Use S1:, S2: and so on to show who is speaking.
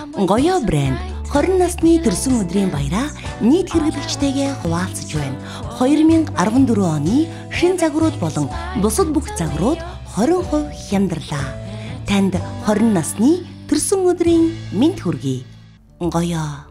S1: Гоёо брэнд 20 насны төрсөн өдрийн баяраа нийт хэрэглэгчтэйгээ хуваалцаж байна. 2014 оны шин загварууд болон бусад бүх загварууд 20% хямдрлаа. Танд 20 насны төрсөн өдрийн мэнд хүргэе. Гоёо.